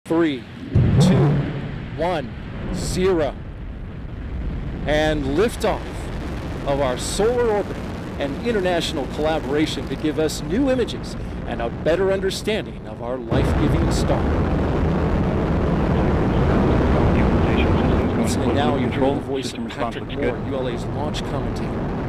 3, 2, 1, 0. And liftoff of our solar orbit and international collaboration to give us new images and a better understanding of our life-giving star. And now you hear the voice of Patrick Moore, ULA's launch commentator.